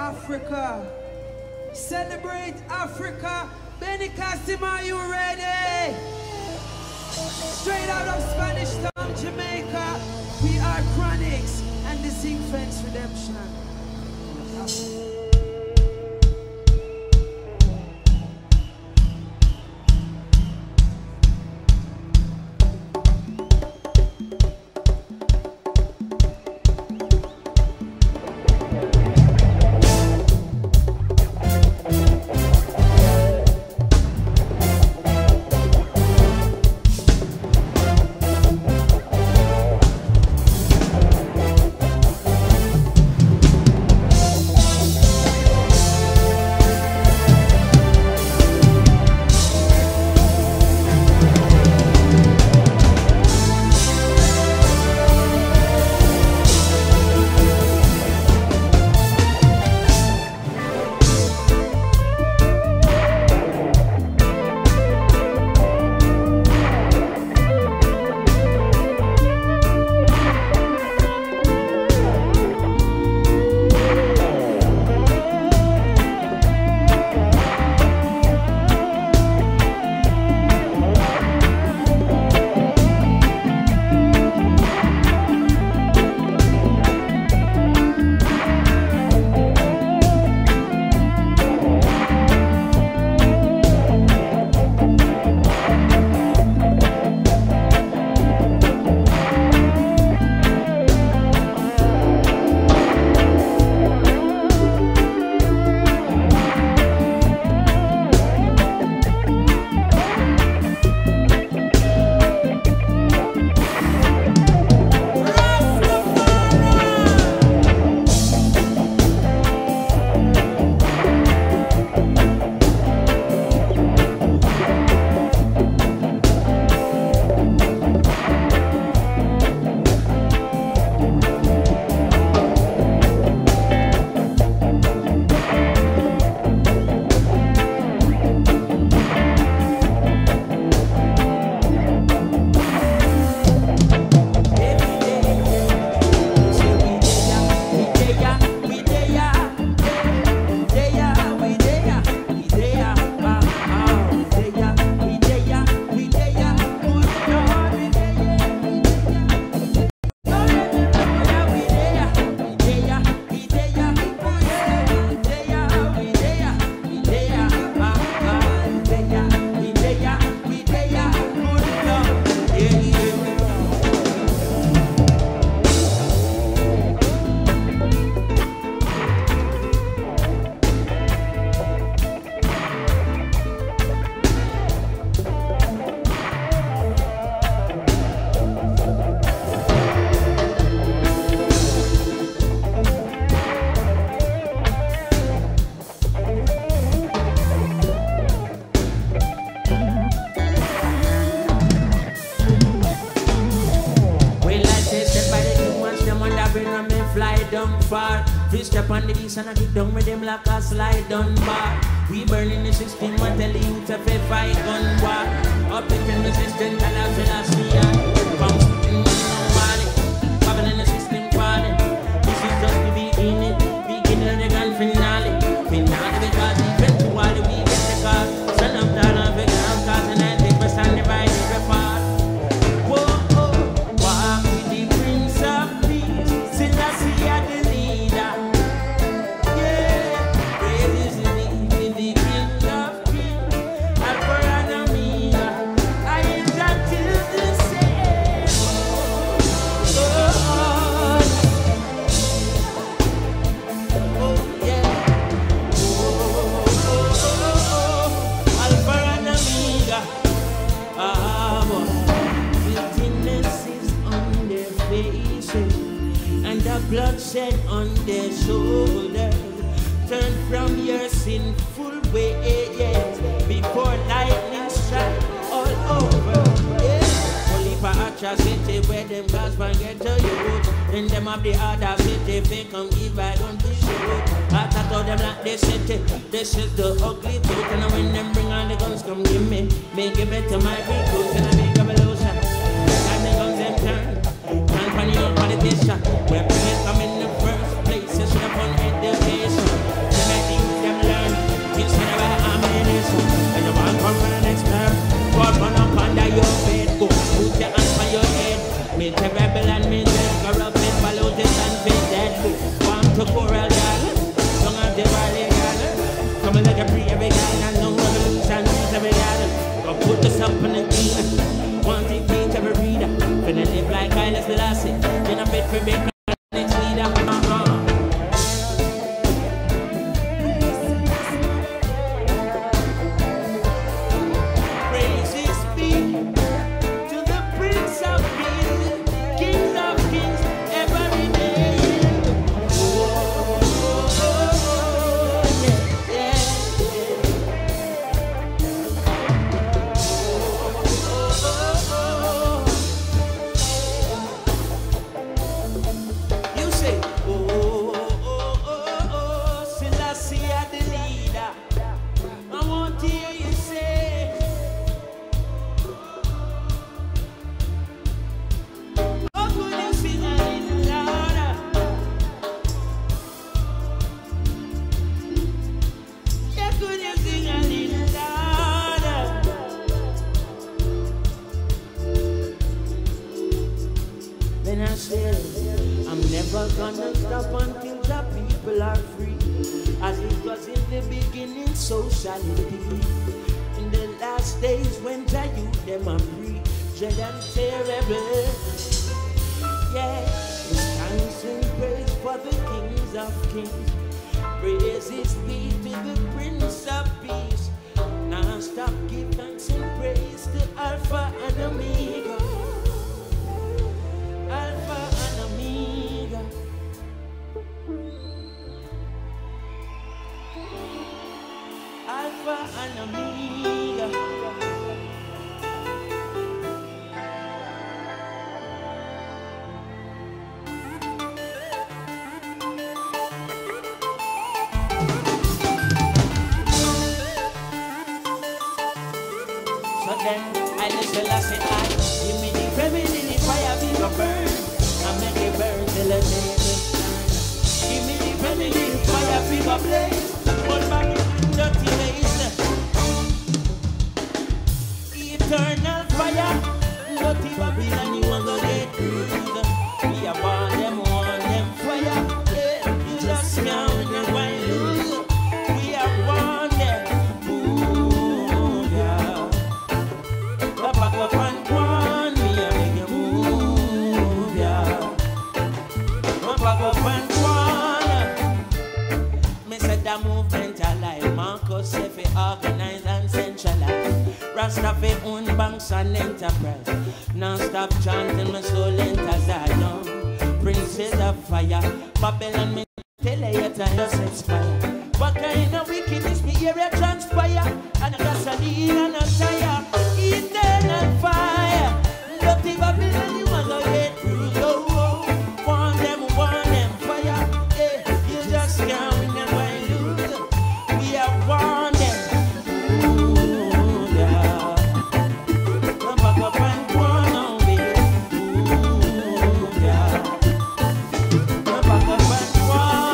Africa. Celebrate Africa. Benny Cassim, are you ready? Straight out of Spanish Town, Jamaica. We are Chronics and the Zinc Fence Redemption. Step on the east and I get down with them like a slide down bar. We burning the system and tell you to fight gun war. Up in the system, tell us when I see ya. Come sitting on the wall, popping in the system falling. This is just the beginning of the grand finale. Finale because eventually we get the call. Son of down and big and causing 90% divide every part. Whoa, walk with the Prince of Peace. Still I see ya the leader. Bloodshed on their shoulders. Turn from your sinful ways before lightning strike all over. Only for atrocity where them guys can get to you. Then them have the other city, they come give I don't shoot. I thought them like this city. This is the ugly truth. And when them bring all the guns, come give me give it to my recruits. And I make a revolution. And the guns them turn. And funny old politician. Where people come in the first place, it's upon education. up on the beat. Want to beat every reader. Finna live like Haile Selassie. Then I fit for big next leader.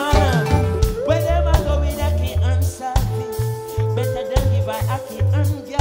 Better than give I can and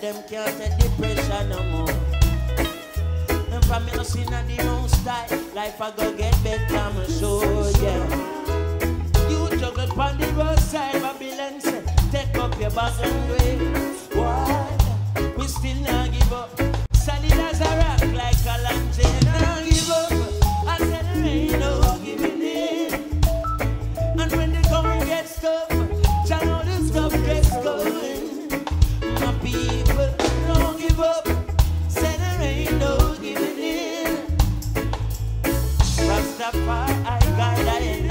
them can't take the pressure no more. And for me no sin at the wrong style, life I go get better, I'm sure, yeah. You juggle upon the roadside, Babylon say, take up your bag and wait. Why? We still not give up. Solid as a rock like a lantern. Not give up. I said there ain't no giving in. And when the going gets tough, Jah know the stuff gets going. My people don't give up. Said there ain't no giving in. Rastafari, I guide, I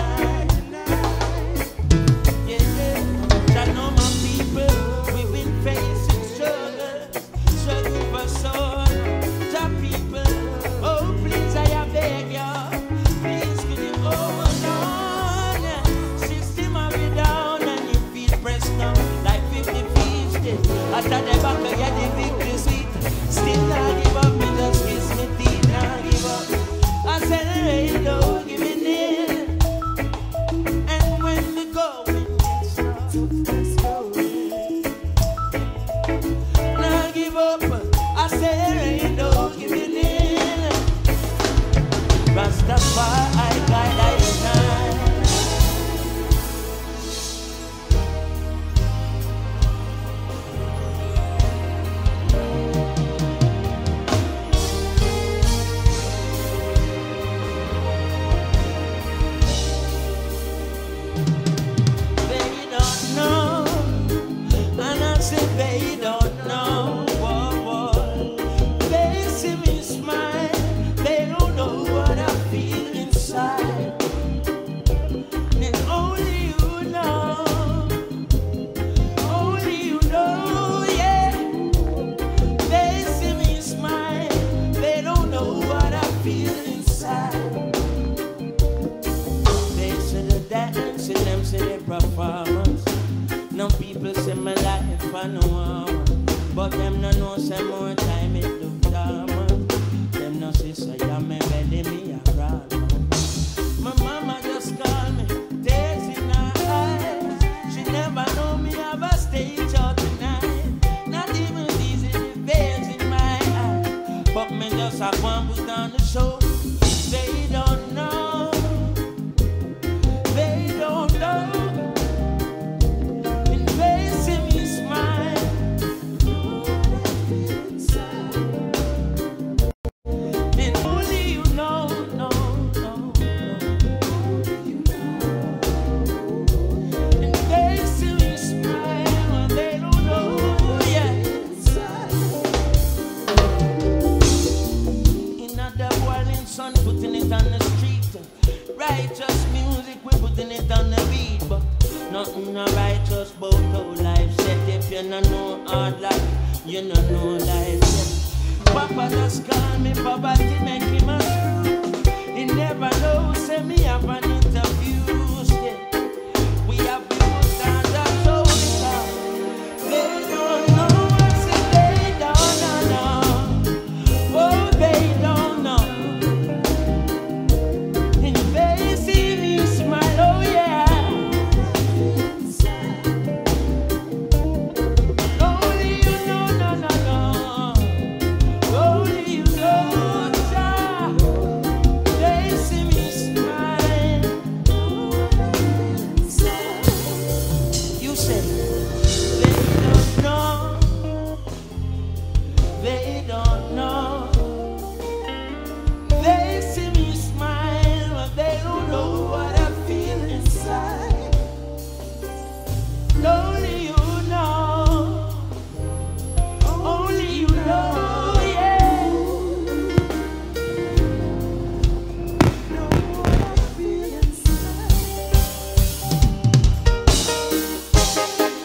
yeah. Jah know my people. We've been facing struggle for soul. Jah people, oh please I beg ya, please could you hold on? System of it down and you feel pressed down like 50 feet. After the back I get the victory sweet. Still not give up, me just kiss me teeth, not give up. I said there ain't no giving in. And when we go, let's go. Not give up. I say there ain't no giving in. Rastafari, I guide, I They don't know, and I say they don't know. They see me smile, they don't know what I feel inside. And only you know, yeah. They see me smile, they don't know what I feel inside. They see the dance, and them see the performance. No people see my life for no one. But them no know say more time it look dormant. Them no see say ya me belly me a crawl. My mama just call me, tears in her eyes. She never know me have a stage out tonight. Not even easy the veins in my eyes. But me just have one who's down the show. They don't know. They don't know. And they see me smile. And only you know, no. And they see me smile, and they don't know, yeah. In other boiling sun, putting it on the street. Righteous music, we putting it on the beat. But nothing no righteous about how life set. If you don't know hard life, you don't know life set. Papa just call me, Papa to make him a screw. He never knows, say me have an interview. Yeah. We have people stand up, so it's all. They don't know, I say they don't know. Oh, they don't know. And they see me smile, oh yeah. Only you know, no. Only you know, Jah. They see me smile. You say they don't know. They don't know. They see me smile, but they don't know what I feel inside. Only you know. Only you know, yeah. Know what I feel inside.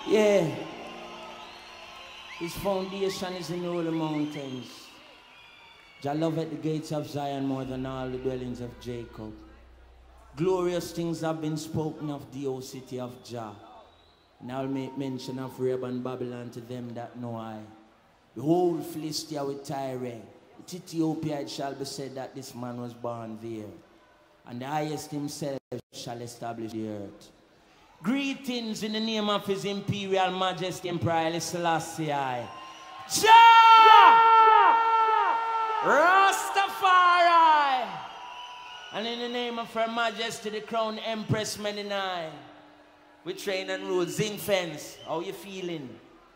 Yeah. His foundation is in all the mountains. Jah loveth the gates of Zion more than all the dwellings of Jacob. Glorious things have been spoken of the old city of Jah. And I'll make mention of Reb and Babylon to them that know I. Behold, Philistia with Tyre. With Ethiopia it shall be said that this man was born there. And the highest himself shall establish the earth. Greetings in the name of His Imperial Majesty Emperor Haile Selassie. Jah! Rastafari! And in the name of Her Majesty the Crown Empress Medinai, we train and rule. Zing Fence, how you feeling?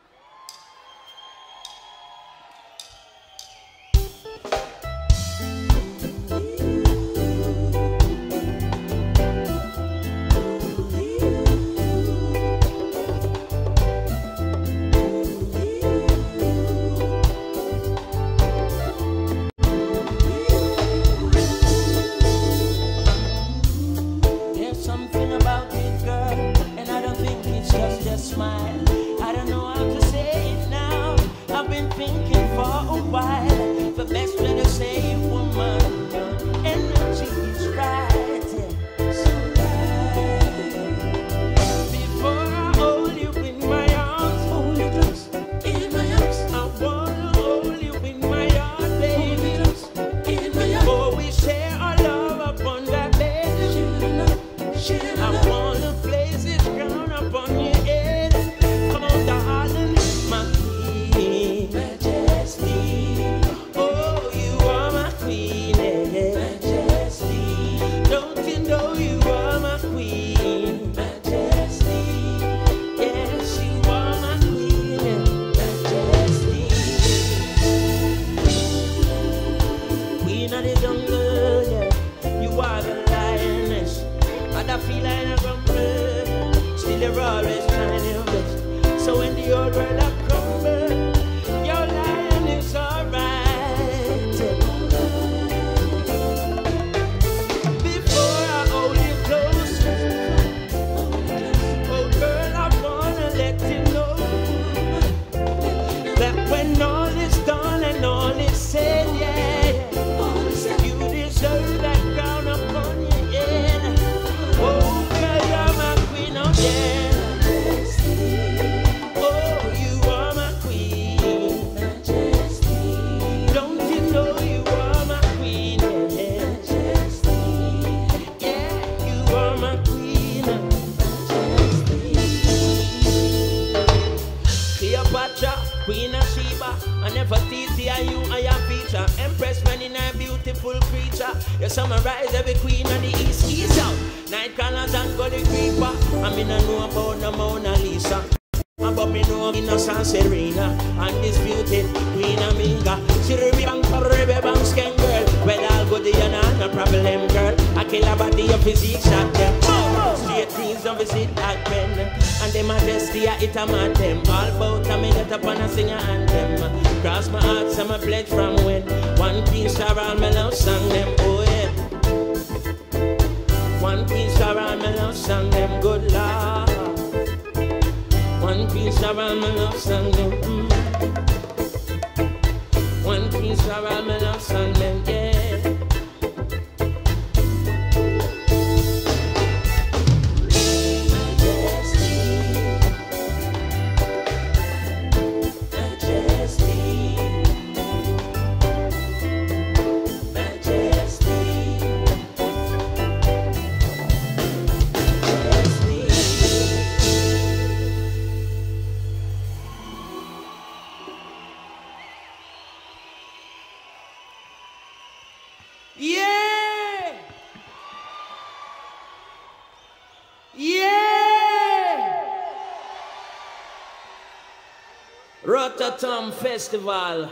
Rototom Festival.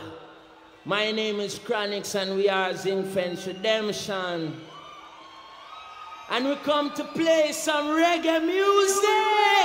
My name is Chronix and we are Zing Fence Redemption. And we come to play some reggae music.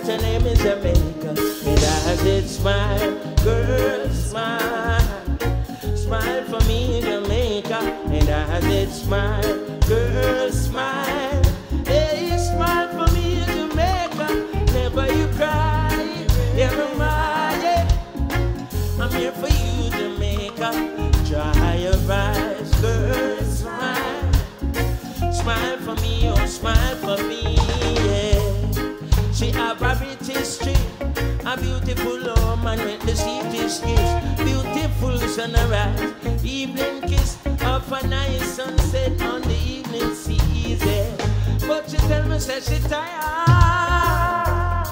your name is Jamaica. It has its smile, girl, smile. Smile for me, Jamaica. It has its smile, girl, smile. Hey, smile for me, Jamaica. Never you cry, never mind. Yeah. I'm here for you, Jamaica. Dry your eyes, girl, smile. Smile for me, oh, smile for me, yeah. She have a rich history, a beautiful woman with the sweetest kiss, beautiful sunrise, evening kiss of a nice sunset on the evening seas, yeah. But she tell me, say she tired.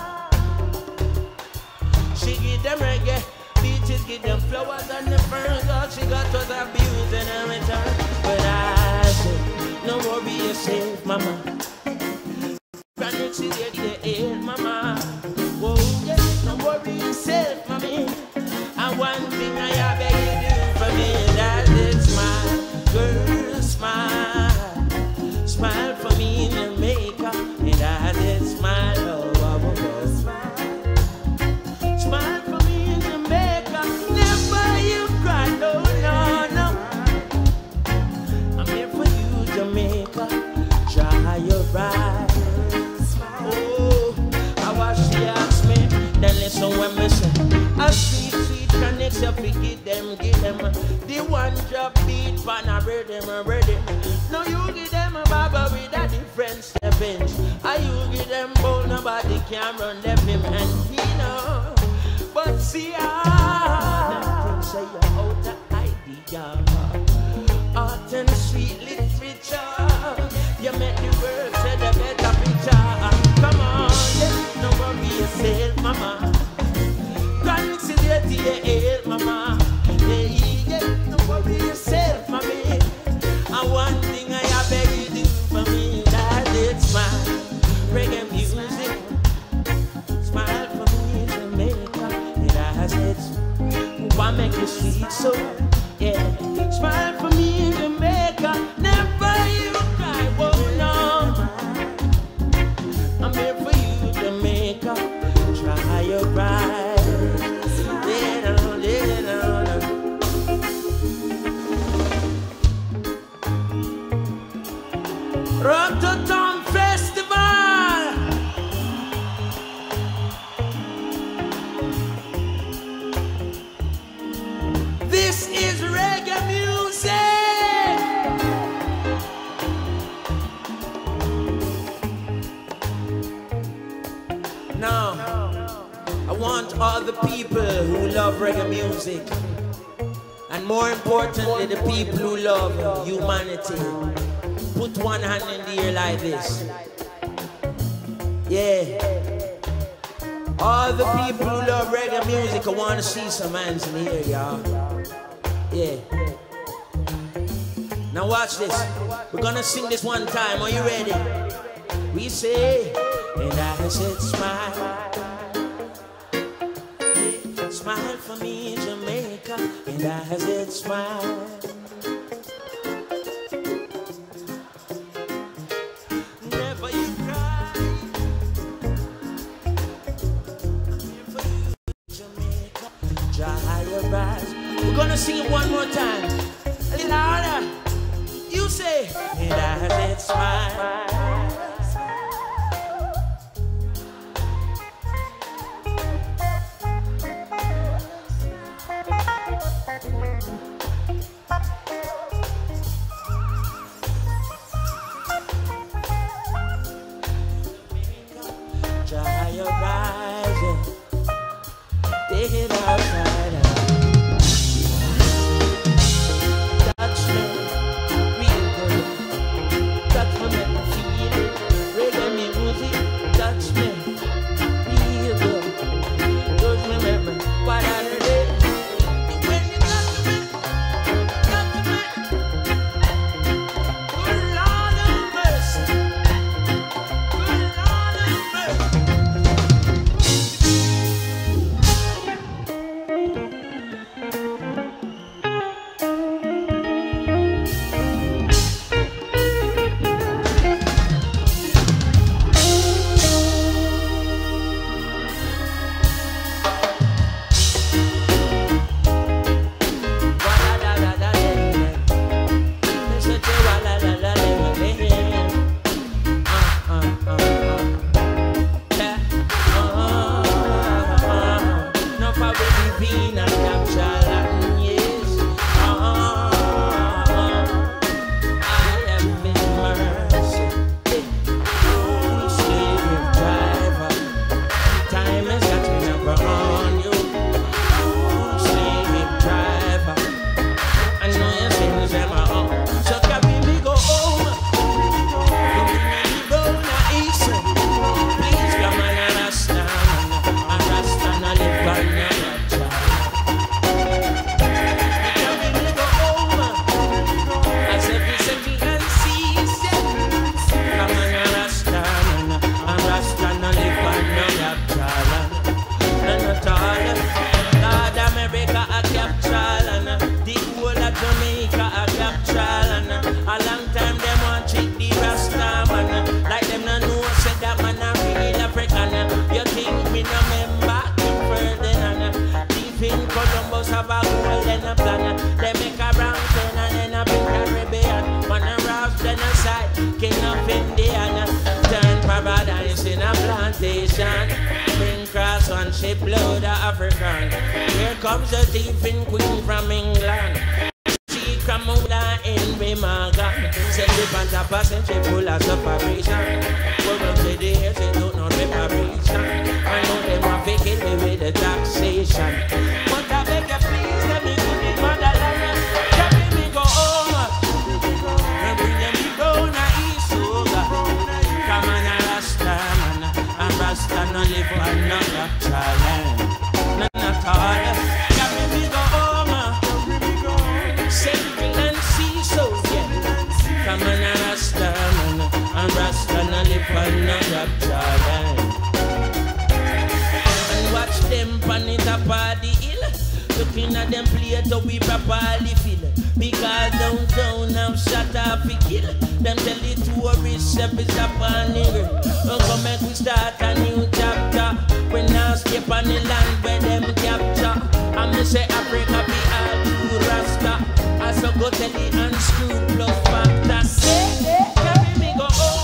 She give them reggae, beaches give them flowers and the ferns. All she got was abuse in her return. But I said, no worry yourself, mama. Granny, she did the air, mama. Whoa, yeah, no worry yourself, mommy. And one thing I have you do for me, that is smile, girl, smile. Smile for me in Jamaica, and that is smile, oh, smile. Smile for me in Jamaica, never you cry, no, no, no. I'm here for you, Jamaica, dry your eyes. Oh, how she asked me, then listen when me say, a sweet, sweet connection, we give them. The one drop beat, pan a rhythm. Now you give them a baba with a different stepping. And you give them both, nobody can run them him and he know. But see, them say you're out of idea. Art and sweet literature, you make the world say the better picture. Come on, yeah, no worry yourself, mama. Consider the air, mama. Yeah, no worry yourself, mommy. And one thing I beg you do for me, that it's smile, reggae music. Smile for me, Jamaica. It has its, why make you sweet so? Yeah, smile for me, Jamaica. Never you cry, oh no. I'm here for you, Jamaica. Try your eyes. Rototom Festival. This is reggae music. Now, I want all the people who love reggae music, and more importantly, the people who love humanity. Put one hand in the air like this. Yeah. All the people who love reggae music, I want to see some hands in the air, y'all. Yeah. Now watch this. We're gonna sing this one time. Are you ready? We say, and I said smile. Yeah. Smile for me, Jamaica. And I said smile. We're gonna sing it one more time. A little harder. You say, and I said smile. Dry your eyes and take it outside. Touch me, real good. Touch me, make me have a goal and a plan. They make a brown turn and then a big Caribbean. Man a rough genocide, king of Indiana. Turn paradise in a plantation. Bring cross one shipload of African. Here comes the thieving queen from England. She come over in Remaga. Send the pants a passenger full of separation. Women say the hair, they don't know reparation. I know them want to kill me with the taxation. But I beg you please, let me go to motherland. Carry me go home. And bring me down to East Soga. Come on, a Rasta man. A Rasta no live on no natural land. None at all. Carry me go home. Central and sea so yeah. Come on, a Rasta man. A Rasta no live on no natural land. Watch them pan it up on the hill. Looking at them play to we properly feel. Because downtown have shot up a kill. Them tell the tourists step is up on the hill. Come make we start a new chapter. We now skip on the land where them capture. I'm gonna say Africa be all too Rasta. I so go tell the unscrewed plus factor. Say, carry me go home.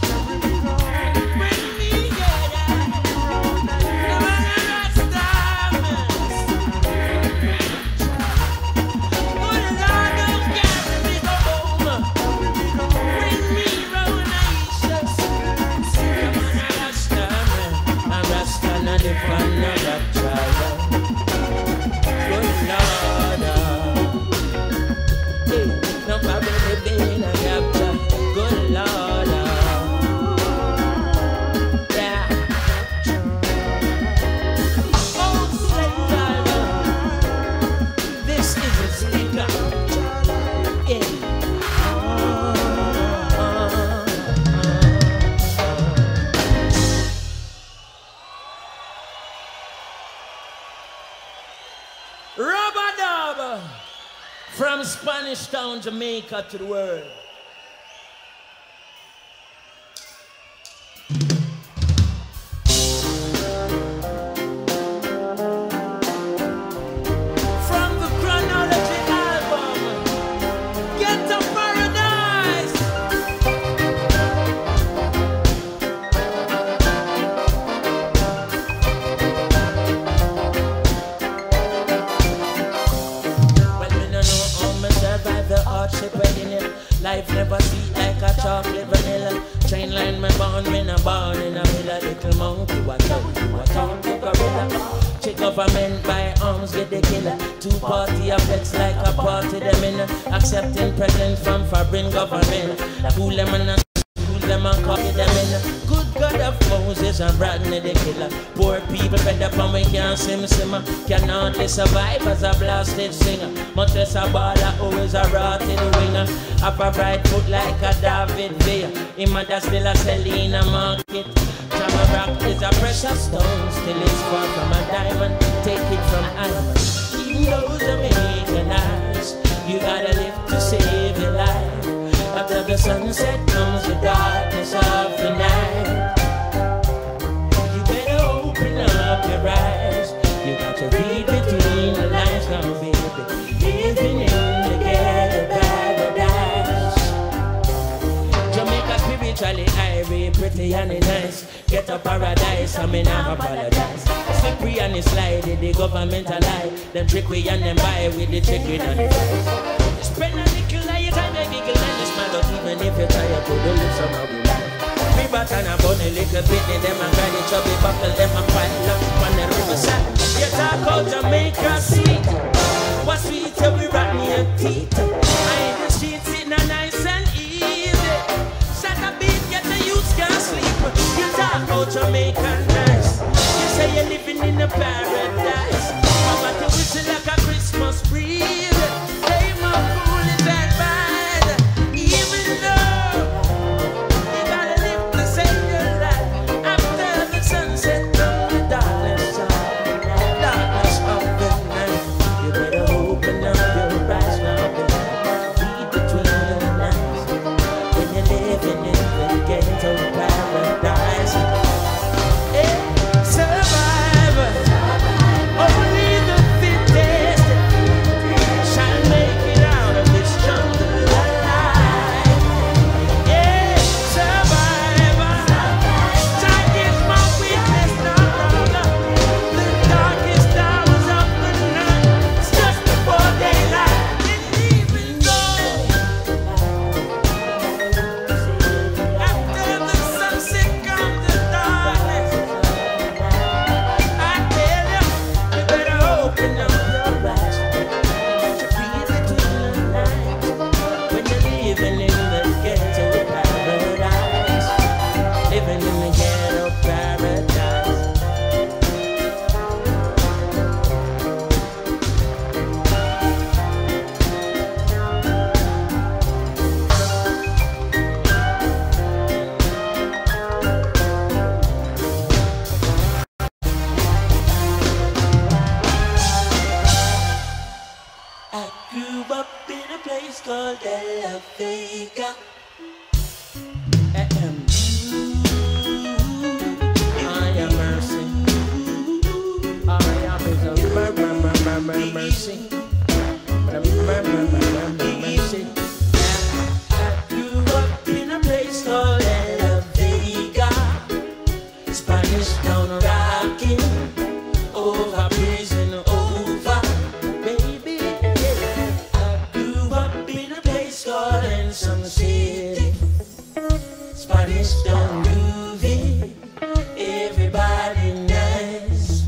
From Spanish Town, Jamaica to the world. From the Chronology album, Get to Paradise. Survive the hardship in it. Life never sweet like a chocolate vanilla. Train line me born in a villa. Little monkey, watch out, to gorilla. Check government by arms, get the killer. Two party affects like a party them in. Accepting presents from foreign government. Cool them and them and copy them in. Good God of Moses and Bradley the killer. Poor people fed up and we can't simmer. Can hardly survive as a blasted singer. Much less a baller, always a rotted winger. Up a bright foot like a David Villa. Him mother still a Selena market. Jama rock is a precious stone. Still it's far from a diamond. Take it from iron. Even those American eyes. You gotta live to save your life. After the sunset comes the darkness of the night. You better open up your eyes. You got to read between the lines now, baby. Living in the ghetto paradise. Jamaica spiritually irie, pretty and nice. Get a paradise, I mean I apologize. Slippery and it's slidey, the government a lie. Them trick we and them buy with the chicken and the fries. Spend a little of your time and giggle and you smile. But even if you try to do the lips somehow we life. Me bat and a bun a little bit, them and granny chubby buckle, them and pile up on the riverside. You talk about Jamaica sweet. What sweet you we rock me your teeth. I in the streets sitting a nice and easy. Shut a beat, get the youths can't sleep. You talk about Jamaica nice. You say you're living in a paradise. Mama to whistle like a Christmas breeze. Hey, my fool is that bad. Even though you gotta live to save your life. After the sunset, come the dark. up in a place called De La Vega. I am mercy. I am is a mercy. Mercy. I grew up in a place called De La Vega. Spanish town rocking over prison over. Baby, I grew up in a place called Ensom City. Spanish town groovy, everybody nice.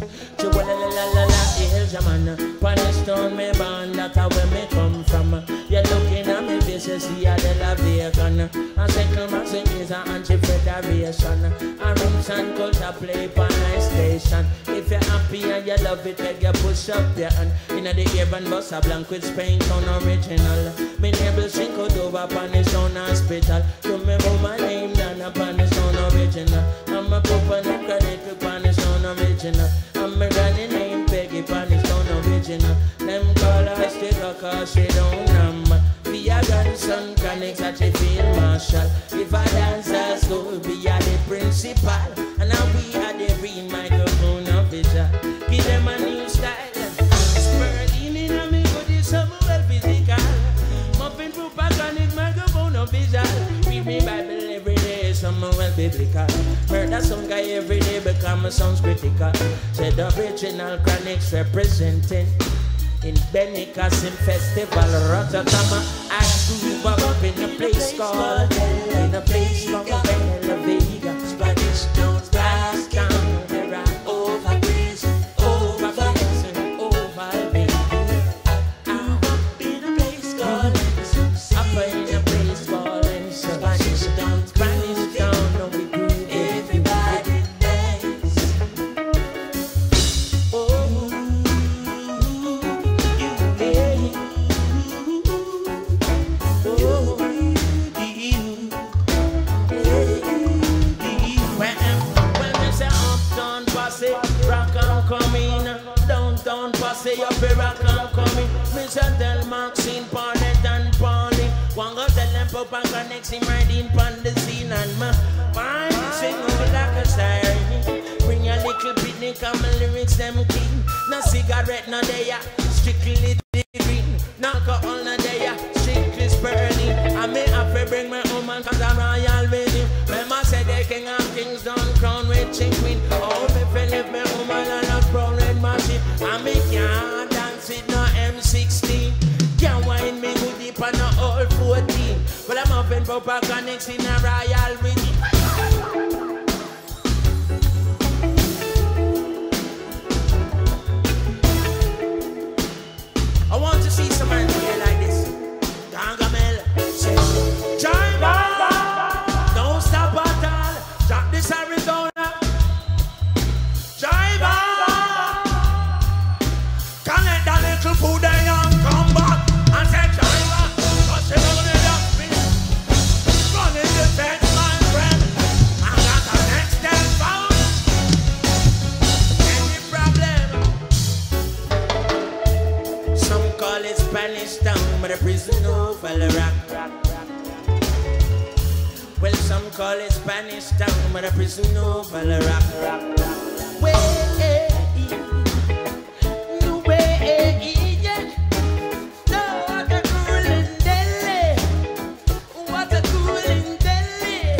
Spanish town me born, that's where me come from. You're looking at me faces, see a De La Vega. A second massive is an anti-federation. A roots and culture play on my station. If you're happy and you love it, make you push up your hand. In the air and bus a blank with Spain town original. Me neighbors drink out over upon the sound hospital. Remember my name, Nana, upon the sound original. I'm a papa, no credit upon the sound original. I'm a granny name, Peggy, upon the sound original. Them call her sticker cause she don't number. Be a grandson connects that she feel marshal. If I dance at school, be a the principal. And now we are the green microphone official. Give them a new style. Spurling in a me body, some well physical. Muffin propaganda, microphone official. Read me Bible every day, some well biblical. Murder some guy every day, become a sounds critical. Said the original chronics representing. In Benicassim Festival, Rotterdam, I grew up in a place called De La Vega. Spanish towns, Spanish town, they rock over prison, over prison, over baby. I'm up in a place called up in a place called Spanish town, no we grew everybody nice. Oh. Downtown passe up a rock and coming. Mr. Del Maxine, Parnet and Pauli. One go tell them Papa connects him right in on the scene. And my fine sing over like a siren. Bring a little picnic and my lyrics them clean. No cigarette no day, strictly the green. No alcohol no day, strictly spurling. I may have to bring my woman cause I'm royal with him. Remember say the king of kings don't crown with chick queen. Oh, me fell if my woman and a brown red machine. I me can't dance with no M16. Can't wind me good deep on no old 14. But I'm up in Papa Connects in a royal with him. I want to see some man here like this. Gangamel, say, Jive, don't stop at all. Drop this Arizona. Jive, connect that little food and come back and say, Jive, what's it on the dustbin? Running the fence, my friend. I got the next step found. Any problem? Some call it Spanish town, but a prison over the rock. Well, some call it Spanish town, but a prison over the rock. Way, no way, yeah. No, what a cool in Delhi. What a cool in Delhi.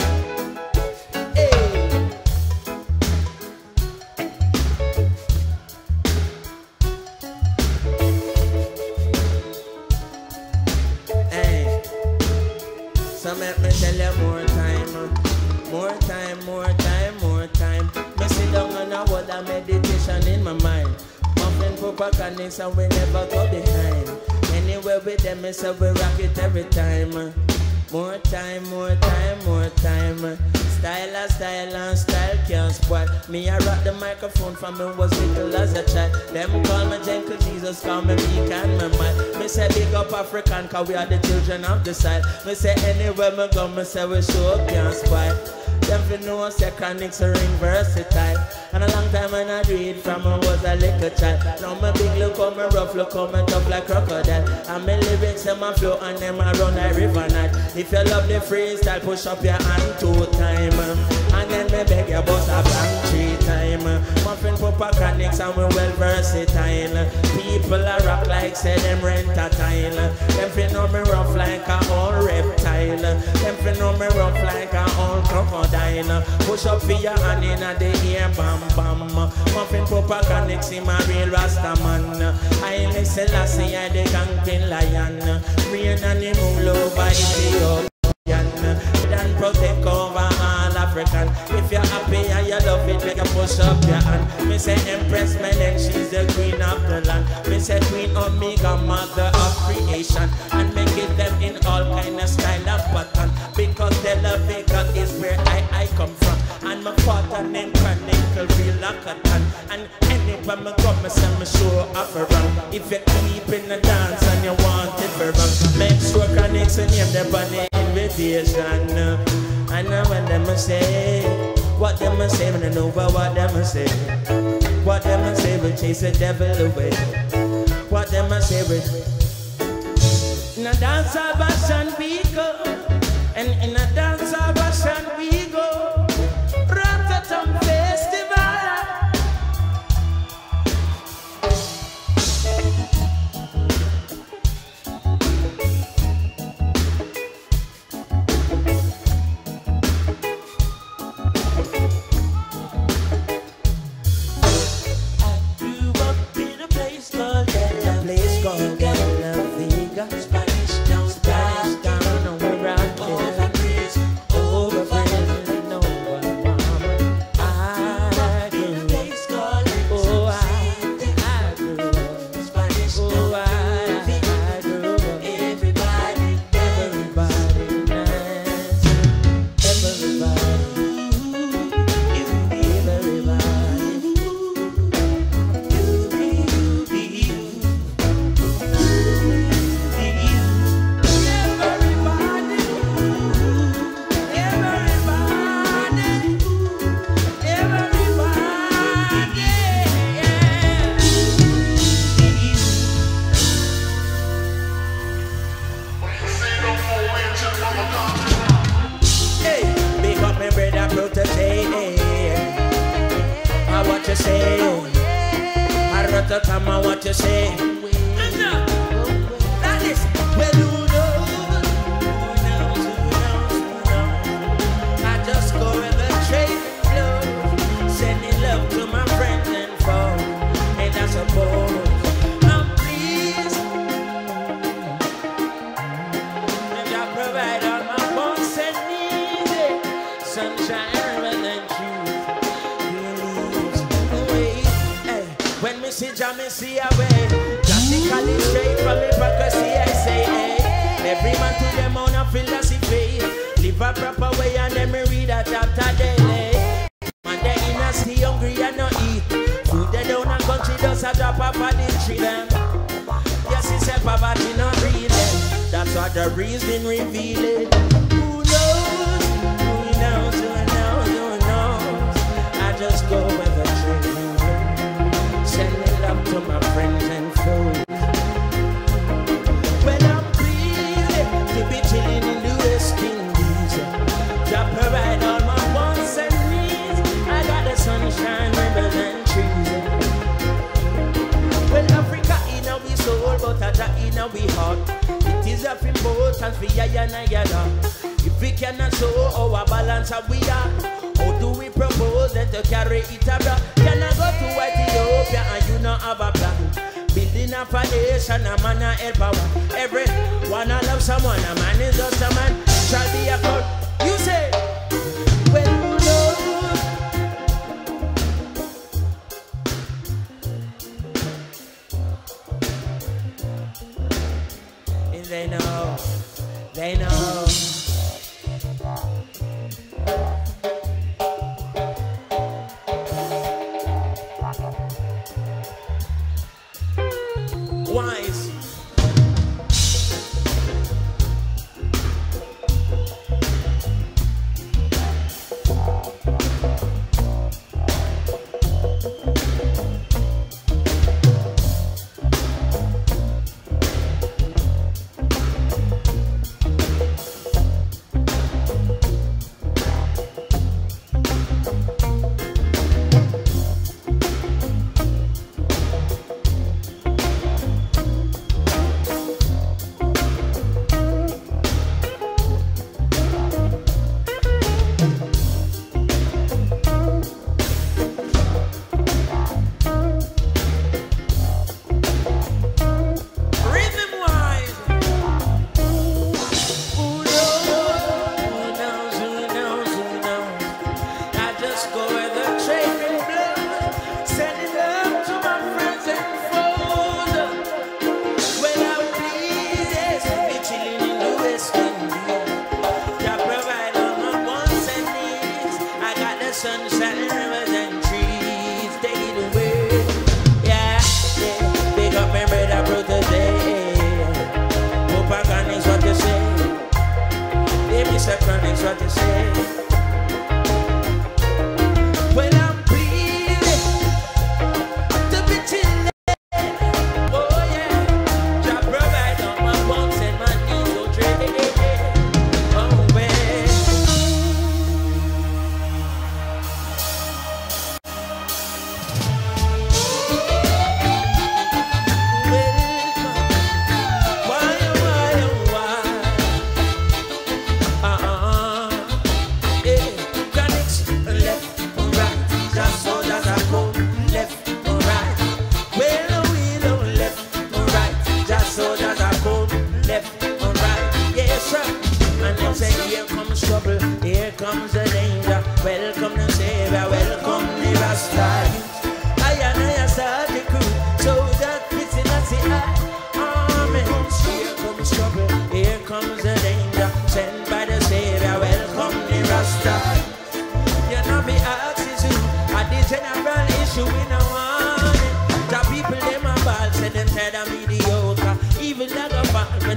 Hey, so let me tell you more time. More time, more time, more time. Me sit down and I hold a meditation in my mind. Muffin propaganda and we never go behind. Anywhere with them, me say we rock it every time. More time, more time, more time. Style and style can't spoil. Me I rock the microphone from me was little as a child. Them call me gentle Jesus, call me meek and me mild. Me say big up African cause we are the children of the side. Me say anywhere me go, me say we show up can't spoil. Them fi know say Chronixx a ring versatile. And a long time when I do it from when I was a little child. Now my big look how me rough, look how me tough like crocodile. And my lyrics them a flow and them a run like river night. If you love the freestyle, push up your hand 2 times. And then me beg you bust a bang 3 times. Muffin Papa Chronixx and we well versatile. People a rock like say them rent a tile. Them fi know me rough like a old reptile. Them fi know me rough like a old crocodile. Push up for your hand in the ear, bam bam. Muffin Papa Chronixx him a real Rasta man. I listen I see I the conquering lion. Rain and the moon over Ethiopia. Then protect over all African. If you're happy and you love it, make you push up your hand. Me say Empress Menen, she's the queen of the land. Me say Queen Omega, mother of creation. And me give them in all kind of style and pattern. Because the love because is where I come from. And my father named Chronixx real like a tan. And anytime me come, me say me show up around. If you keep in the dance and you want it for wrong, make sure Chronixx name them on the invitation. And now when them say, what them say, when I know about what them say. What them say, we chase the devil away. What them say, we in a dance salvation we go. And in a dance salvation we go. Rototom Festival. What you say? That is well, who knows? I just go with the trade flow, sending love to my friends and foes, and I suppose I'm pleased. And I provide all my wants and needs, sunshine rather than when me see Jah, me see a way. Drastically straight from hypocrisy, I say, hey. Every man to them own a philosophy. Live a proper way and then me read a chapter daily. Man, they in a stay hungry and no eat. Food they down a country does a drop off of the tree them. Yes, it's a poverty not real. That's what the reason revealing. Who knows? Who knows? Who knows? Who knows? I just go with the tree. Sending love to my friends and foes. Well, I'm pleased to be chilling in the West Indies. Jah provide all my wants and needs. I got the sunshine, rivers and trees. Well, Africa in our soul, but Jah in our heart. It is of importance for ya and ya. If we cannot show our balance how we are, how do we propose then to carry it abroad? Can I go to Ethiopia and you not have a plan? Building a foundation, a man a help a one. Everyone I love someone, a man is just a man. Shall be a cult. You say, well, no. And they know, they know. Wise.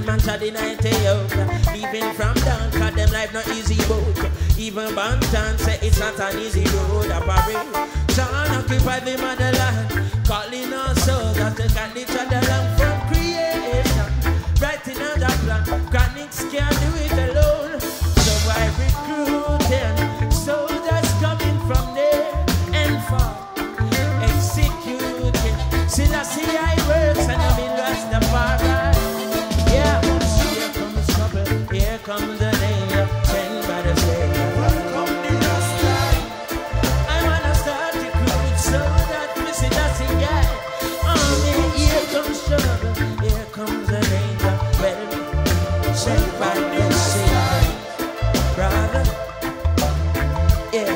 man shot in Ethiopia. Leaving from down, cause them life not easy boat. Even Bantan say it's not an easy road. Sean occupy the motherland, calling us soldiers to cut each other long from creation. Writing on the plan, chronics can't do it alone. So I recruiting soldiers coming from there and far. Executing, still I see I works and I'm in Rastafari. Yeah, here comes trouble, here comes the danger, sent by the Savior. Welcome the Rasta. I wanna start the crew so that we see that see yeah. Here comes trouble, here comes the danger, well, sent by the Savior. Brother, yeah.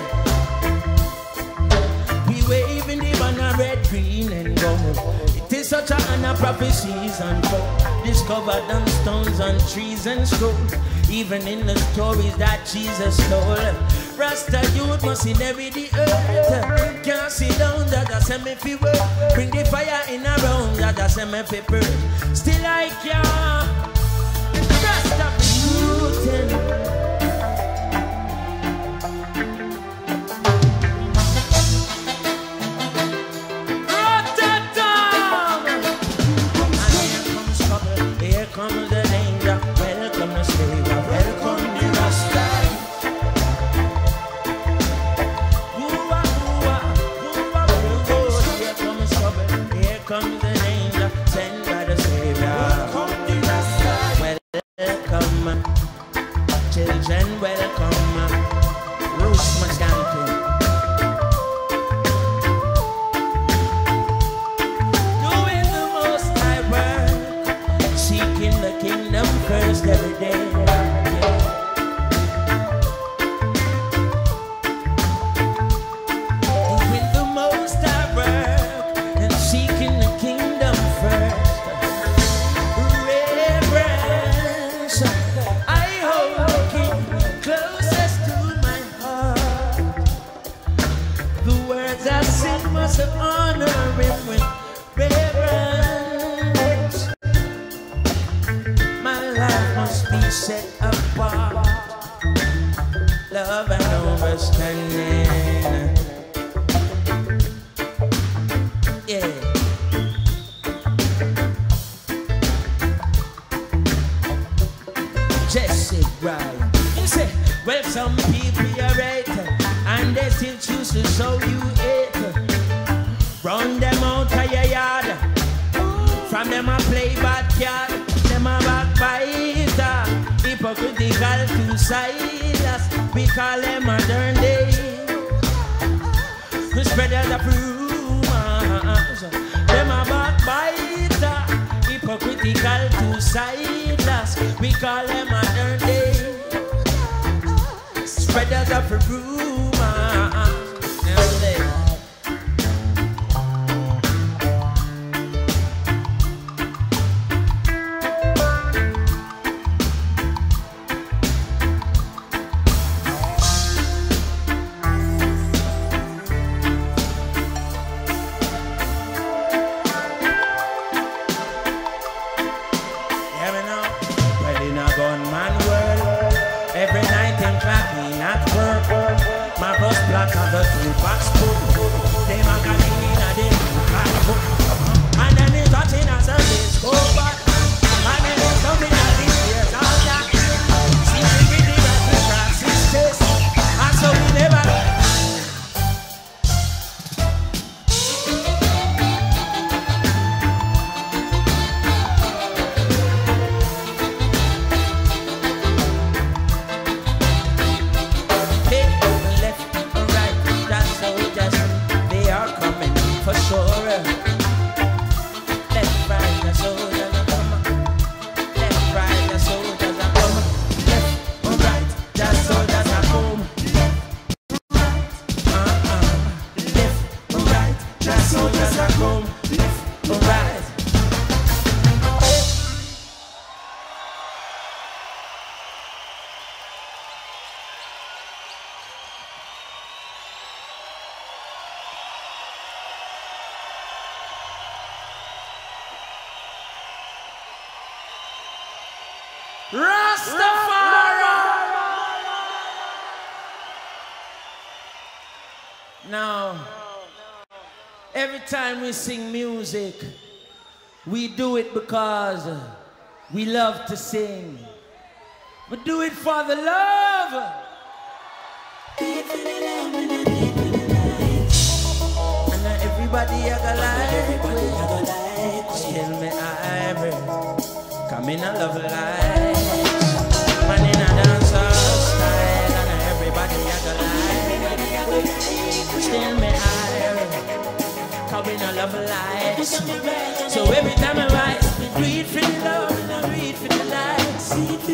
We waving the banner red, green and gold. It is such a honor prophecies unfold. Discovered on stones, on trees and scrolls. Even in the stories that Jesus told. Rasta youth must inherit the earth. Can't sit down, that I say me fi work. Bring the fire in a round, that I say me fi burn. Still I can't. Rasta shooting. Here comes the danger, welcome the Savior, welcome the Rasta. Here comes trouble, here comes the danger, sent by the Savior. Welcome the Rasta. Welcome, children, welcome. Roots must camping. Doing the most I work, seeking the kingdom first every day. Doing the most I work and seeking the kingdom first. Reverence, I hold it closest to my heart. The words I sing must honor him with reverence. My life must be set apart. Love and understanding. Yeah. Jesse Brown. You say, well, some people are right, and they still choose to show you it. Run them out of your yard. From them a play bad card. Them a backbiter. Hypocritical two-siders. We call them modern day. Spreaders of rumors. Them a backbiter. Hypocritical two-siders. We call them modern day. Spreaders of rumors. Now they Rastafari. Now, every time we sing music, we do it because we love to sing. We do it for the love. And everybody I got like, tell me I'm come in a love life. Man in a dancer style, and everybody I got like, tell me I'm come in a love life. So every time I write, do it for the love, and I read for the lights.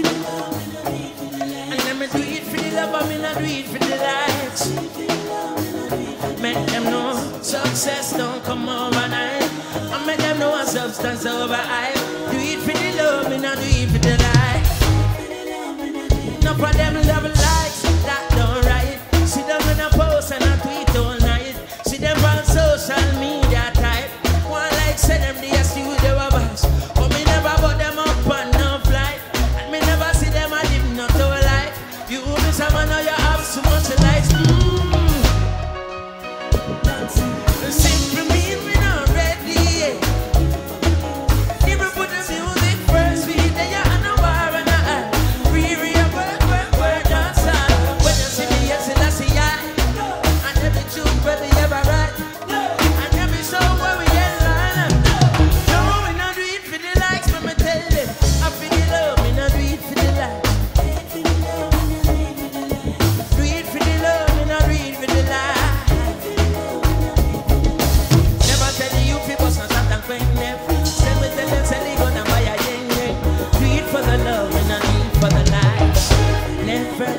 And let me do it for the love, I mean I do it for the lights. Make them know success don't come overnight. I make them know a substance over hype. Do it for the love, and I do it for the light. No for them love likes, that don't right. See them in a post and a tweet all night. See them on social media type. One like say them they studio vibes, but me never put them up on no flight. And me never see them a live not to life. You be someone now you have so much light. Simple mean we not ready. Never put the music first. We there and a war and a really work dance hard. When you see me, yes, I see I. And every tune where we ever write. And every show where we get line. No, we not do it for the likes, but me tell them I feel the love, we not do it for the likes. Do it for the love, we not do it for the likes. For the love and I need for the lights. Never.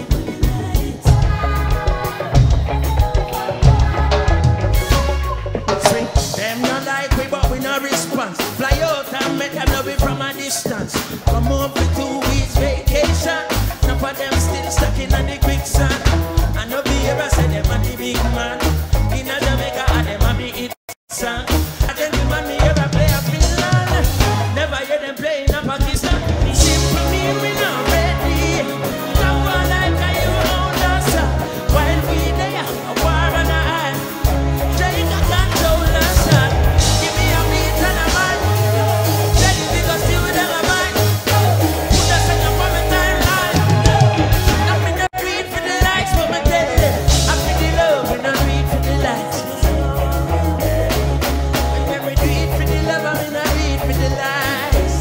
Swing. Them not like we, but we no response. Fly out and make them know we from a distance. Come home for 2 weeks vacation. None of them still stuck in the quicksand. I know be ever say them a the big man. In a Jamaica, and them a big hit song. I tell you man, me ever play a Finland. Never hear them play in a Pakistan. Simple me, we not ready. Not one like I you own us. While we there, a war and a eye. Take a control us. Give me a beat and a man. Let it because you with them a man. Put us in your moment timeline. I'm in the read for the likes, but me tell them I feel the love, we not read for the likes. When we do it for the love, I'm in the read for the likes.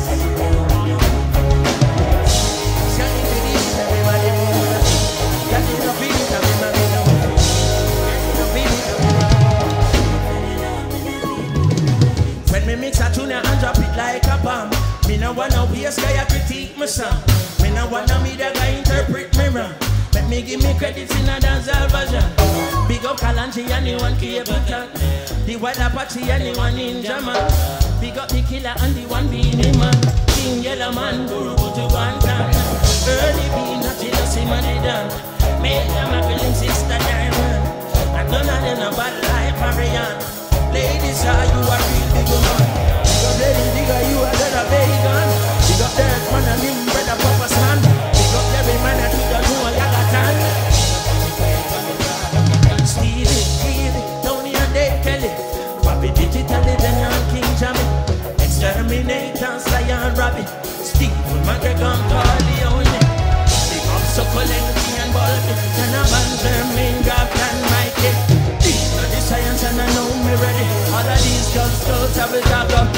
When me mix a tune and drop it like a bomb, me no wanna waste guy a critique my song. Me no wanna me the guy interpret me wrong. Let me give me credits in a dancehall version. Big up Kalanji, anyone Capleton. The Wild Apache, anyone in Jamaica. Big up the Killer and the one Beanie Man. King Yellow Man, Guru to one time. Early bean, not till I see money done. Make them a feeling sister diamond. And none of them a bad like Marianne. Ladies, are you a real big woman? Big up Lady Digger, you a better bacon. Big up Derek Man and him brother Papa San. Big up every man that you don't know a Yagatan. Stevie, Tony and Dave Kelly. Bobby Digitally, then on King Jammy. Exterminator, Sly and Robbie. Steve, McGregor and Corleone. Big up Sokolenki and Baldy. And a man, Birmingham and Mikey. These are the science and I know me ready. All of these guns go to the top of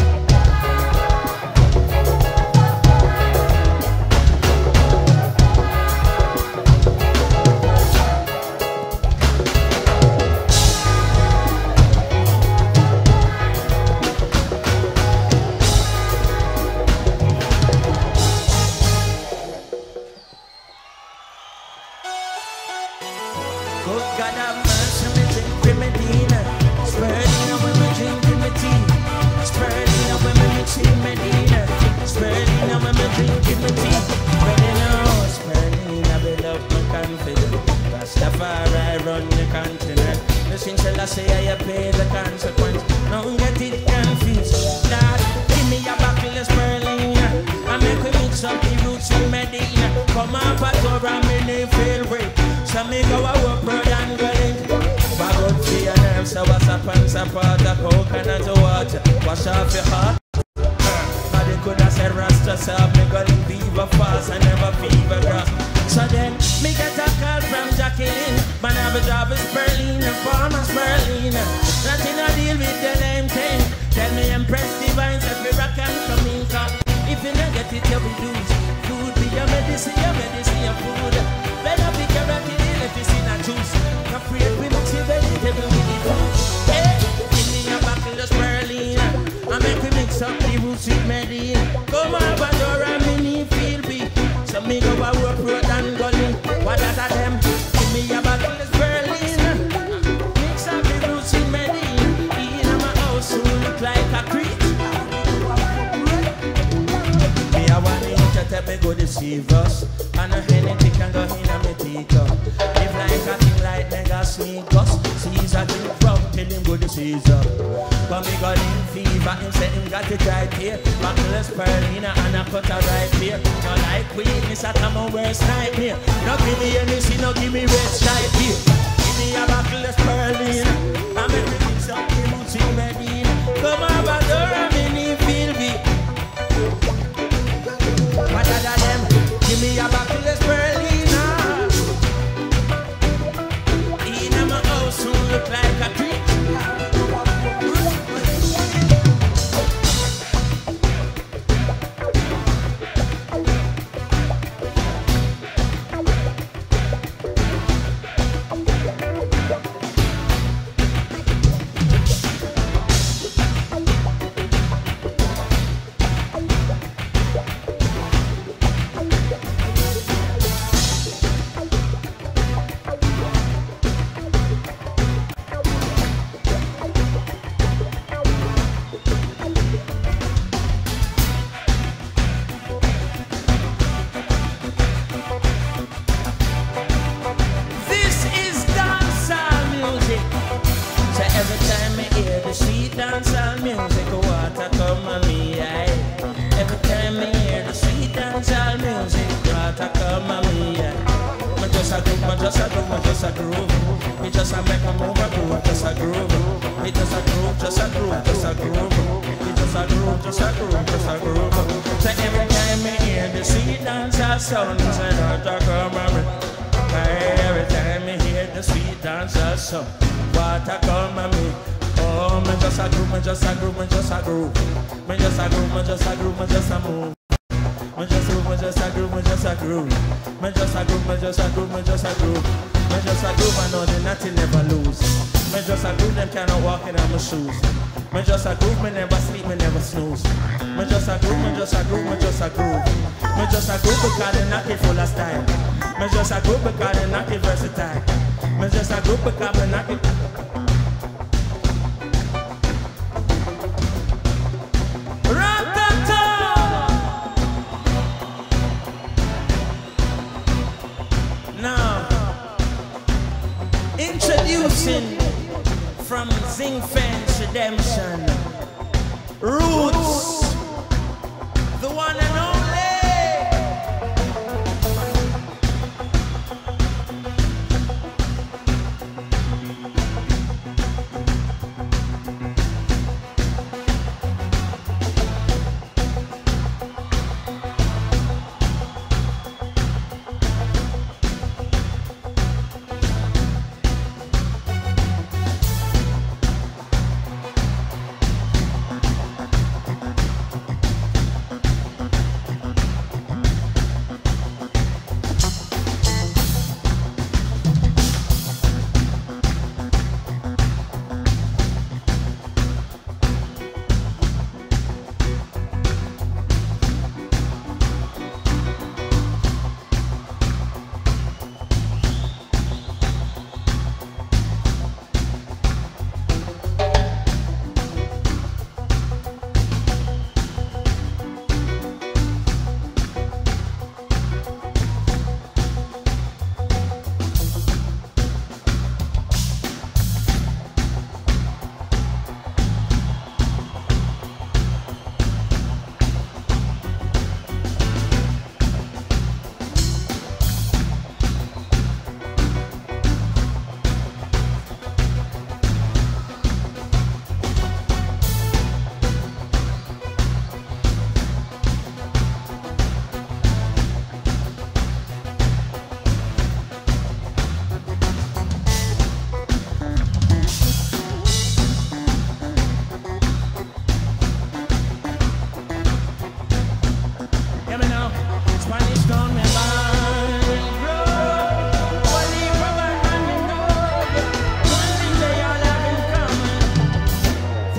good God have mercy, me drink Medina. Spreading when we drink in the tea. Spreading a pot of coconut water. Wash off your heart. But they could have said Rasta self, me got in fever fast and never fever grass. So then, me get a call from Jacqueline. Man, have a job is Berlin, a farmer's Berlin. Nothing I deal with the lame thing. Tell me Empress Divine, said we rock and come in. If you don't get it, you will lose. Food be your medicine, your food. Better be carrot, if you see not juice. Not afraid we mix it, vegetable with the food. Hey, give me a buckle of Berlin. I make we mix up the roots with Medine. Come on, Badora, mini feel beat. So me go a work road and gully. What that them? Give me a buckle of Berlin. Mix up the roots with Medine. In my house, who look like a creep. I want to tell me go deceive us. And anything can go in and me take up. If like a thing like nigga sneak us. Caesar drink from till him go deceive up. But me got him fever, him said him got it right here. Buckless Perlina and a cutter right here. No like weakness at my worst nightmare. No give me anything, no give me red stripe here. Give me a buckless Perlina. I'm everything something roots in Medine. Come on, Badora, mini feel me. What are them? Give me a buckless Berlina. In my house who look like a creep. Me just a groove, me never sleep, me never snooze. Me just a groove, me just a groove, me just a groove. Me just a groove because they knock it full of style. Me just a groove because they knock it versatile. Me just a groove because they knock it. Now, introducing from Zing Fence Redemption, Roots, the one and only.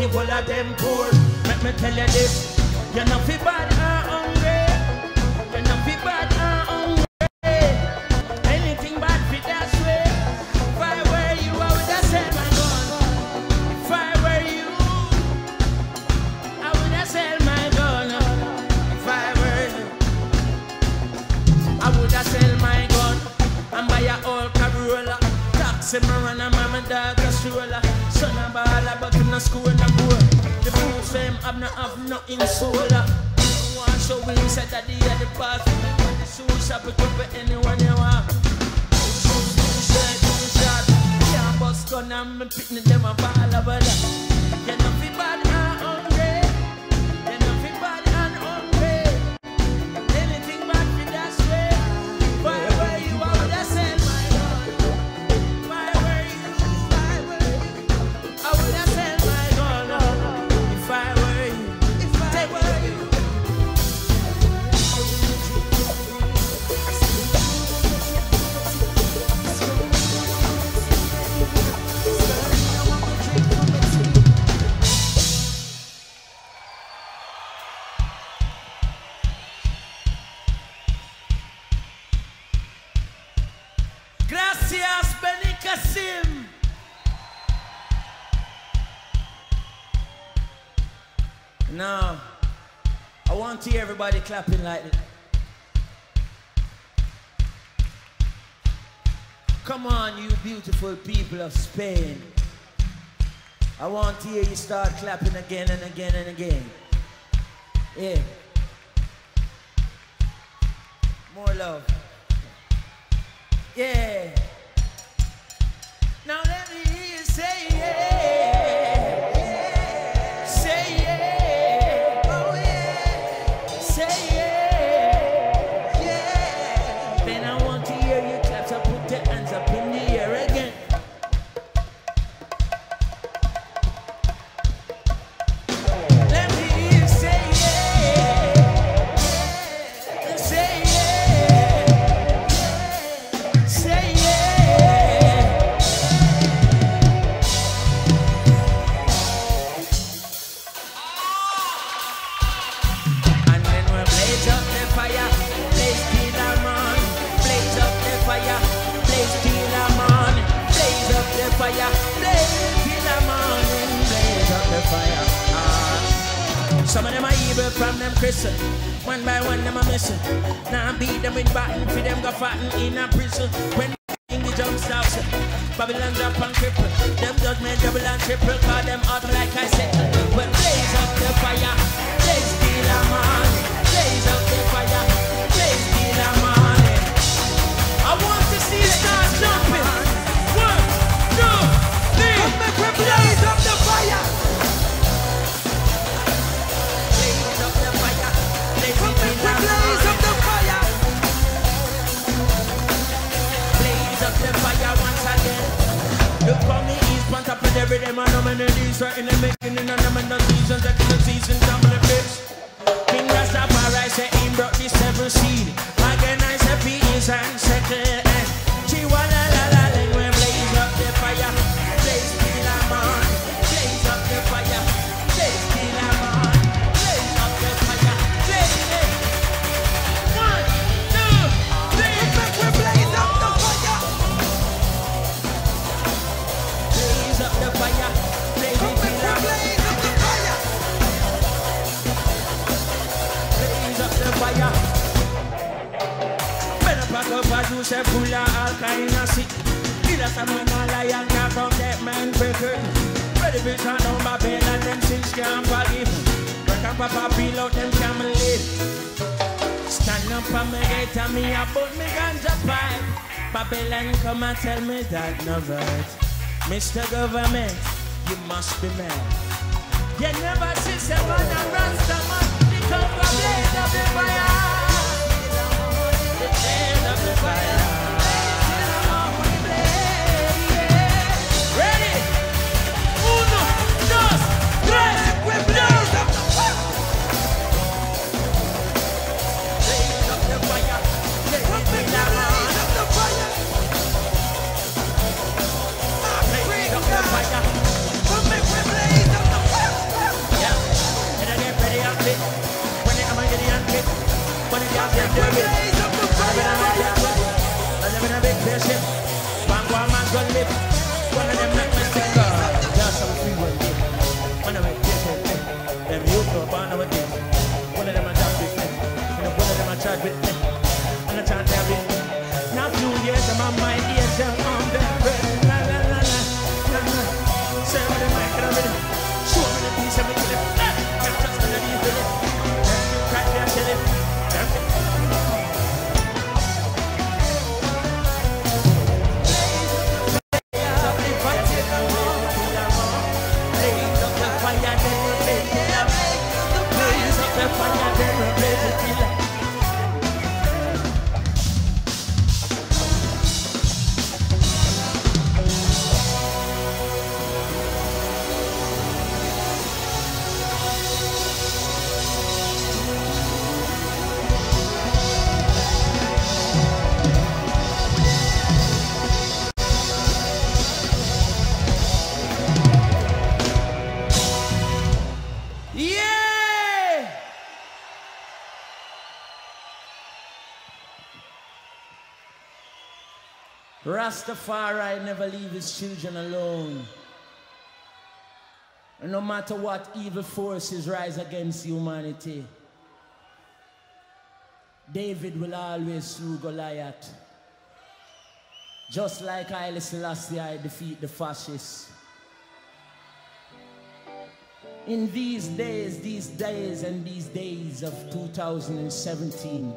whole of them poor. Let me tell you this, you're not fi bad or hungry. You're not fi bad or hungry. Anything bad fi that way. If I were you, I would have sell my gun. If I were you, I would have sell my gun. If I were you, I would have sell my gun and buy a old Corolla. Taxi me run a mom and dog a stroller. Son of a baller, but in a school and a board. The food fame have nothing solar. One show we said that they had the past. The shoes shop it up for anyone you want. Shot. Can't bust gun and me picking them a baller, but you're not fi bad and hungry. You're not fi bad and hungry. Anything bad fi that way. Why were you out there sell my gun? Why were you? I would have sell my gun if I were you. If I were you. Gracias, Benicassim. Now, I want to hear everybody clapping like this. Come on, you beautiful people of Spain. I want to hear you start clapping again and again and again. Yeah. More love. Yeah. Now let me hear you say yeah. Say yeah. Oh yeah. Say yeah. Yeah. Then I want to hear you clap, so put your hands up in the air again. Let me hear you say yeah. Say yeah. Say yeah. And then we blaze up the fire, blaze till the morning. Blaze up the fire, blaze till the morning. Blaze up the fire, blaze till the morning. Blaze up the fire. Some of them are evil from them Christian. One by one them are missing. Now I beat them with baton, for them go fatten in a prison. When the jump stops, Babylon drop and cripple. Them judgment double and triple, call them out like I said. Well, blaze up the fire, blaze till the morning. Blaze up the fire, blaze till the morning. I want to see you start jumping. 1, 2, 3. Come make we blaze up the fire. Blaze up the fire, blaze Come till make we the blaze up morning. the fire. Blaze up the fire once again. Look for me, east front up with every day, man. I'm in the East, right in the making, and I'm in the season, taking the season, down the bitch. King Rastafari say he brought the 7 seed. Again I say peace and second. Chihuahua la la, then we blaze up the fire. Blaze till the morning. Blaze up the fire. Blaze till the morning. Blaze up the fire. Blaze it. 1, 2, 3. Make we blaze up the fire. Blaze up the fire. Blaze Come it make till we the blaze up the fire. blaze up the fire. Better pack up a juice and full of all kind of shit. Need a some man a lion can from that man breaker. Ready bitch and down Babel and them sins can't forgive. Break up a peel out them camel live. Stand up on me gate and me about me ganja pipe. Babylon come and tell me that no right. Mr. Government, you must be mad. You never see someone and Rasta man. Come from blaze of the fire. The blaze of the fire. Ready? 1, 2, 3. We blaze up the fire. Blaze up the fire. Come make we blaze up the fire. Blaze up the fire. Come make we blaze up the fire. one of them make me sick. Just some free one. One of them them youth know born with this. One of them a job with me. And one of them a charge with me. And I can't tell it. Now few years I'm on my ears and on them bread. La la la la la la. Say what the mic and I'm ready. Show me the piece and we kill it. Can't trust me the knees with it. Crack me and kill it. Rastafari never leave his children alone. And no matter what evil forces rise against humanity, David will always slew Goliath. Just like Haile Selassie I defeat the fascists. In these days of 2017,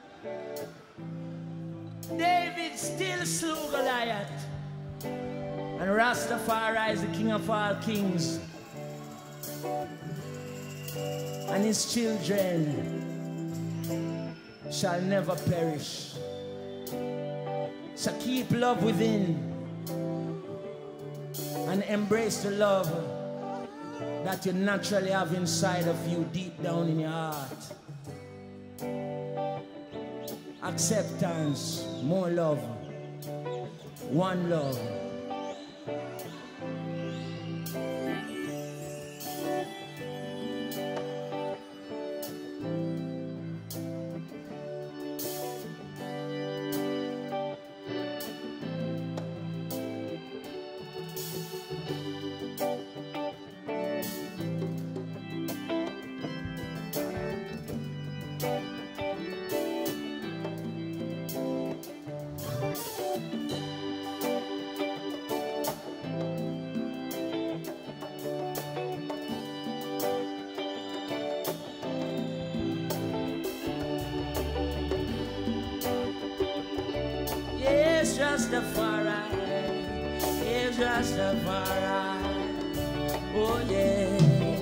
David still slew Goliath, and Rastafari is the king of all kings, and his children shall never perish. So keep love within and embrace the love that you naturally have inside of you, deep down in your heart. Acceptance, more love, one love. Rastafari, is Rastafari, oh yeah.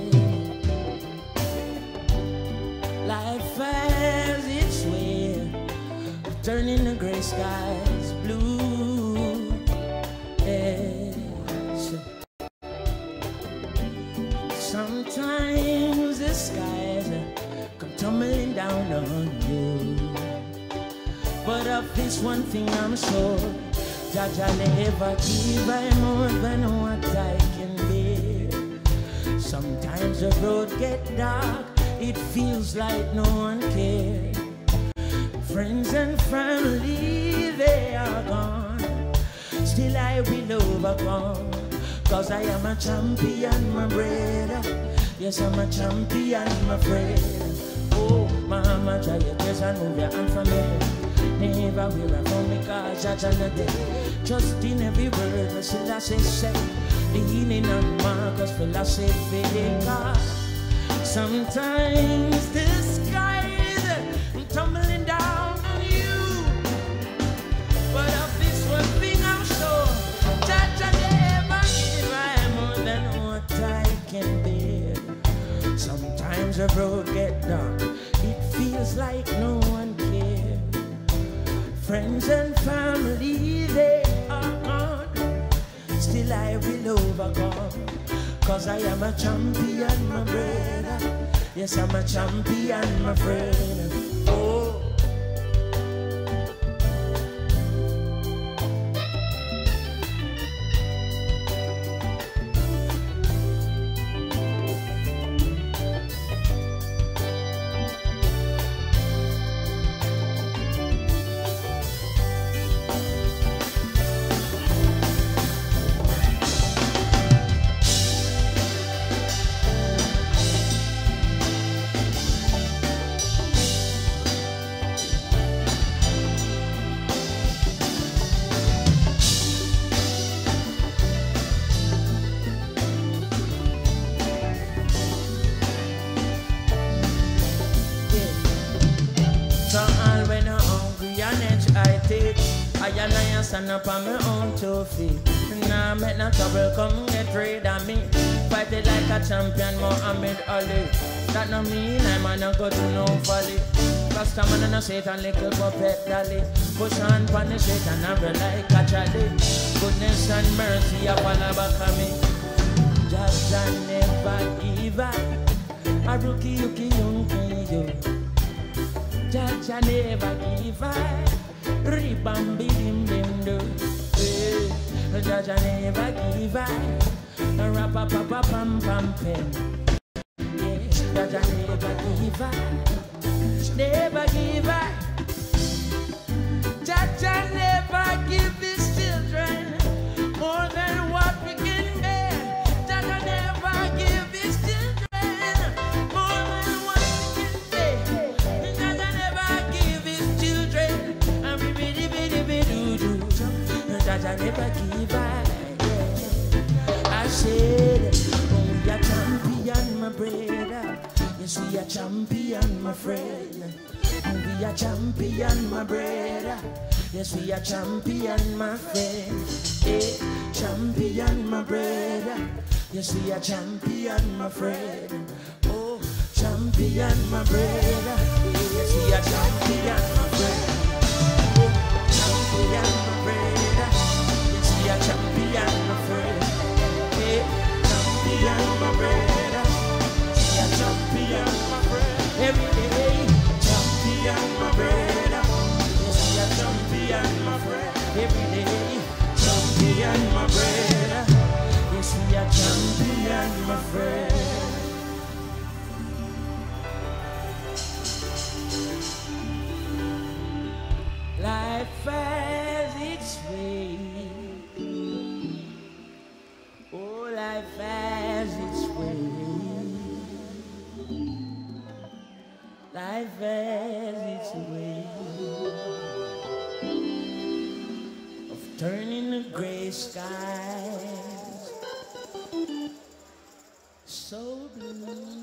Life has its way of turning the gray skies blue, yes. Sometimes the skies come tumbling down on you, but of this one thing I'm sure, Jaja never give I more than what I can bear. Sometimes the road get dark, it feels like no one cares. Friends and family, they are gone, still I will overcome, cause I am a champion, my brother. Yes, I'm a champion, my friend. Oh, mama, try your best and move your hand from me. Never will I from me, cause Jaja not dead. Just in every word, I Selassie said, leaning on Marcus philosophy. Sometimes the skies tumbling down on you, but of this one thing I'm sure, Jaja never give I more than what I can bear. Sometimes the road get dark, it feels like no one cares. Friends and family, they are gone, still I will overcome, cause I am a champion, my brother. Yes, I'm a champion, my friend. Oh. I and I stand up on my own 2 feet. Nah, make no trouble, come get rid of me. Fight it like a champion, Muhammad Ali. That no mean I'm not go to no folly. Rasta man and a Satan, little puppet dolly. Push on pon the Satan, and be like a jolly. Goodness and mercy upon the back of me. Just and never give up. A rookie, you. Judge and never give up. Ribam bidim dim do. Judge and never give up. Rapa papa pam pam pen. Judge and never give up. Never give up. Judge and never give his children more than what we can bear. Judge and never give his children more than what we can bear. Judge and never give his children and do. Judge and never give up. I said, oh, you're champion, my brother. Yes, we are champion, my friend. We are champion, my brother. Yes, we are champion, my friend. Hey, champion, my brother. Yes, we are champion, my friend. Oh, champion, my brother. Yes, we are champion, my friend. Oh, champion, my brother. Yes, we are champion, my friend. Hey, champion, my brother. We are champion, my friend. Every day. Champion, my brother. Yes, we are champion, my friend. Every day. Champion, my brother. Yes, we are champion, my friend. Life has its way. Oh, life has its way. Life has its way of turning the gray skies so blue.